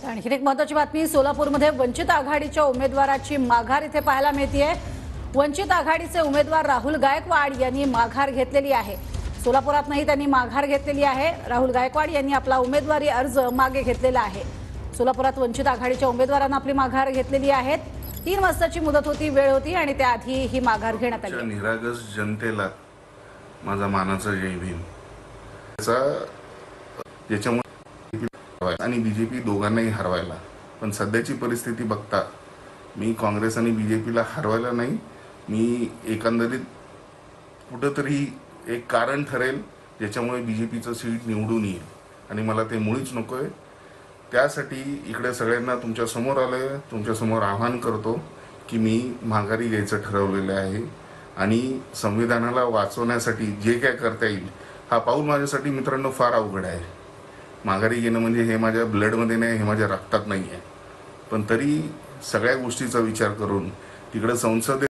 आणखी एक महत्त्वाची बातमी सोलापूरमध्ये वंचित आघाडीच्या उमेदवाराची माघार इथे पाहायला मिळतेय। वंचित आघाडीचे उमेदवार राहुल गायकवाड यांनी माघार घेतलेली आहे। सोलापुरातही त्यांनी माघार घेतलेली आहे। राहुल गायकवाड यांनी आपला उमेदवारी अर्ज मागे घेतलेला आहे। सोलापुरात वंचित आघाडीच्या उमेदवारांना आपली माघार घेतलेली आहे। 3 वाजताची मुदत होती, वेळ होती आणि त्याआधी ही माघार घेण्यात आली। निरागस जनतेला माझा मानाचा जय भीम। ज्याच्यामुळे आणि बीजेपी दोघांनाही हरवायला, पण सध्याची परिस्थिती बघता मी काँग्रेस आणि बीजेपीला हरवायला नाही, मी एकंदरीत कुठेतरी एक कारण ठरेल ज्याच्यामुळे बीजेपीचं सीट निवडून येईल आणि मला ते मुळीच नकोय। त्यासाठी इकडे सगळ्यांना तुमच्या समोर आलोय, तुमच्या समोर आवाहन करतो की मी माघारी घ्यायचं ठरवलेलं आहे आणि संविधानाला वाचवण्यासाठी जे काय करता येईल, हा पाऊल माझ्यासाठी मित्रांनो फार अवघड आहे। माघारी घेणं म्हणजे हे माझ्या ब्लडमध्ये नाही, हे माझ्या रक्तात नाही आहे, पण तरी सगळ्या गोष्टीचा विचार करून तिकडे संसदेत